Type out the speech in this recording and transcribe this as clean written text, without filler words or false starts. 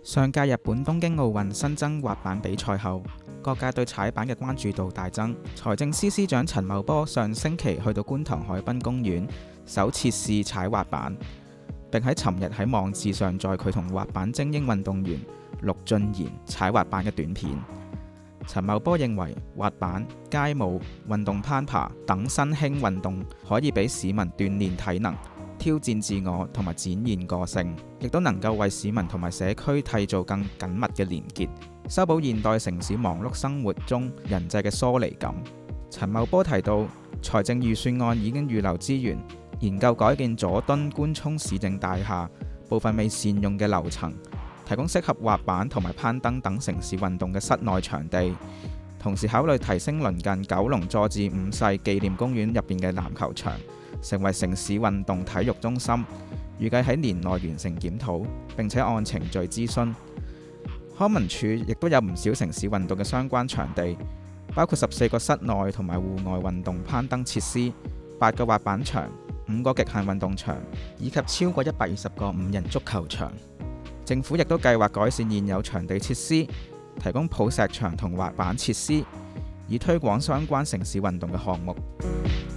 上屆日本東京奧運新增滑板比賽後，各界對踩板嘅關注度大增。財政司司長陳茂波上星期去到觀塘海濱公園首次試踩滑板，並喺尋日喺網誌上載佢同滑板精英運動員陸俊賢踩滑板嘅短片。陳茂波認為滑板、街舞、運動攀爬等新興運動可以俾市民鍛鍊體能、挑戰自我同埋展現個性，亦都能夠為市民同埋社區締造更緊密嘅連結，修補現代城市忙碌生活中人際嘅疏離感。陳茂波提到，財政預算案已經預留資源，研究改建佐敦官涌市政大廈部分未善用嘅樓層，提供適合滑板同埋攀登等城市運動嘅室內場地，同時考慮提升鄰近九龍佐治五世紀念公園入邊嘅籃球場，成為城市運動體育中心。預計喺年內完成檢討，並且按程序諮詢。康文署亦都有唔少城市運動嘅相關場地，包括14個室內同埋戶外運動攀登設施、8個滑板場、5個極限運動場，以及超過120個5人足球場。政府亦都計劃改善現有場地設施，提供抱石場同滑板設施，以推廣相關城市運動嘅項目。